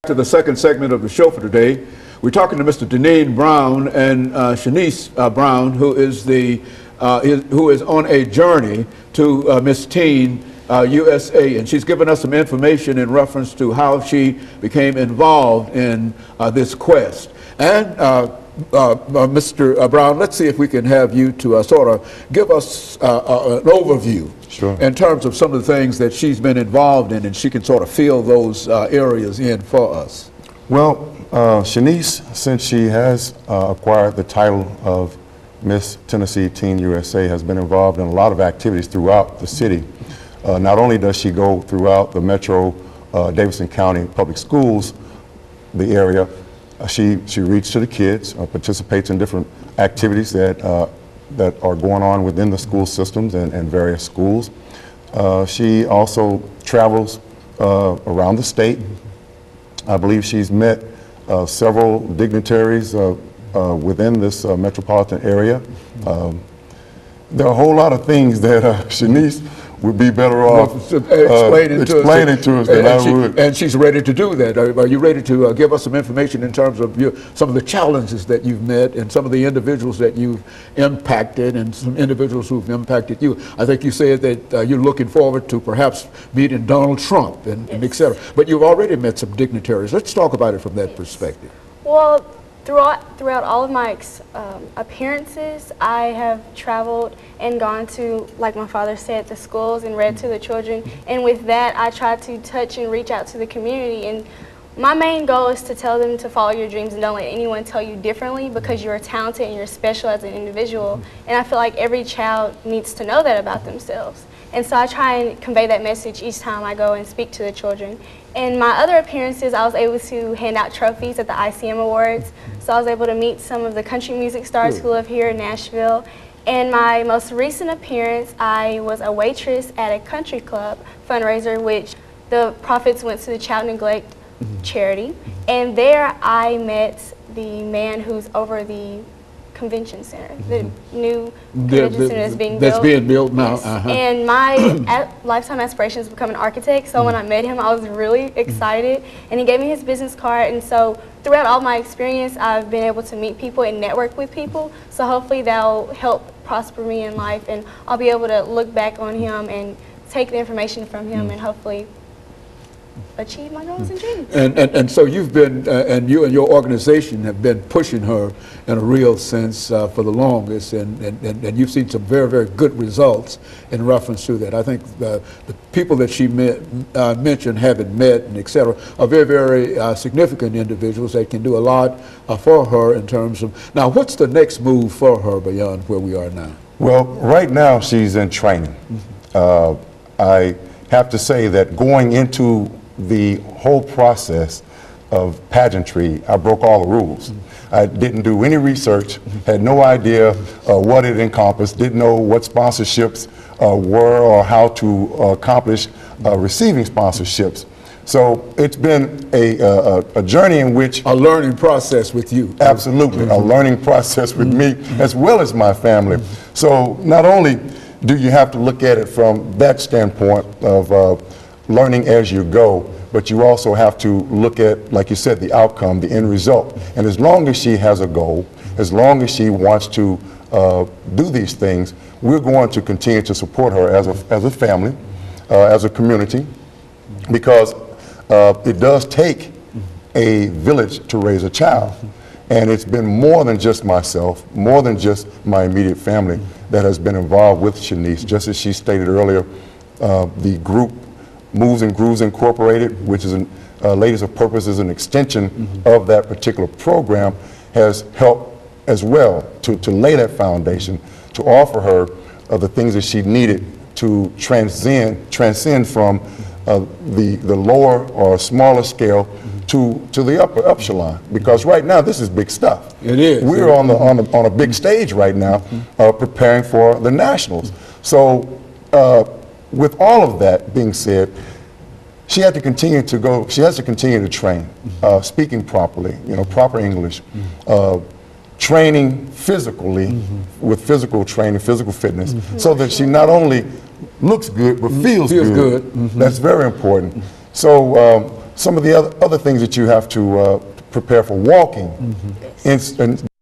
To the second segment of the show for today, we're talking to Mr. Deneen Brown and Shanice Brown, who is on a journey to Miss Teen USA, and she's given us some information in reference to how she became involved in this quest. And Mr. Brown, let's see if we can have you to sort of give us an overview. Sure. In terms of some of the things that she's been involved in, and she can sort of fill those areas in for us. Well, Shanice, since she has acquired the title of Miss Tennessee Teen USA, has been involved in a lot of activities throughout the city. Not only does she go throughout the Metro Davidson County Public Schools, the area, she reaches to the kids, participates in different activities that are going on within the school systems and various schools. She also travels around the state. I believe she's met several dignitaries within this metropolitan area. There are a whole lot of things that Shanice would be better off explaining to us than I would. And she's ready to do that. Are you ready to give us some information in terms of some of the challenges that you've met and some of the individuals that you've impacted and some individuals who've impacted you? I think you said that you're looking forward to perhaps meeting Donald Trump and et cetera. But you've already met some dignitaries. Let's talk about it from that perspective. Well, throughout all of my appearances, I have traveled and gone to, like my father said, the schools and read to the children. And with that, I try to touch and reach out to the community. And my main goal is to tell them to follow your dreams and don't let anyone tell you differently, because you're talented and you're special as an individual. And I feel like every child needs to know that about themselves. And so I try and convey that message each time I go and speak to the children. In my other appearances, I was able to hand out trophies at the ICM Awards. So I was able to meet some of the country music stars who live here in Nashville. In my most recent appearance, I was a waitress at a country club fundraiser, which the profits went to the Child Neglect charity. And there I met the man who's over the convention center, the new convention center that's being built now. Yes. And my lifetime aspiration is to become an architect. So when I met him, I was really excited, and he gave me his business card. And so throughout all my experience, I've been able to meet people and network with people. So hopefully that'll help prosper me in life, and I'll be able to look back on him and take the information from him and hopefully achieve my goals and dreams. And so you've been, and you and your organization have been pushing her in a real sense for the longest, and you've seen some very, very good results in reference to that. I think the people that she mentioned, haven't met, and et cetera, are very, very significant individuals that can do a lot for her in terms of, now what's the next move for her beyond where we are now? Well, right now she's in training. I have to say that going into the whole process of pageantry, I broke all the rules. I didn't do any research, had no idea what it encompassed, didn't know what sponsorships were or how to accomplish receiving sponsorships. So it's been a journey in which... A learning process with you. Absolutely, a learning process with me as well as my family. So not only do you have to look at it from that standpoint of learning as you go, but you also have to look at, like you said, the outcome, the end result. And as long as she has a goal, as long as she wants to do these things, we're going to continue to support her as a family, as a community, because it does take a village to raise a child. And it's been more than just myself, more than just my immediate family that has been involved with Shanice. Just as she stated earlier, the group Moves and Grooves Incorporated, which is Ladies of Purpose, is an extension of that particular program, has helped as well to lay that foundation, to offer her the things that she needed to transcend from the lower or smaller scale to the upper echelon. Because right now this is big stuff. It is. We're on a big stage right now, preparing for the nationals. So with all of that being said, she had to continue to go. She has to continue to train, speaking properly, proper English, training physically with physical training, physical fitness, so that she not only looks good but feels good. That's very important. So some of the other things that you have to prepare for walking. And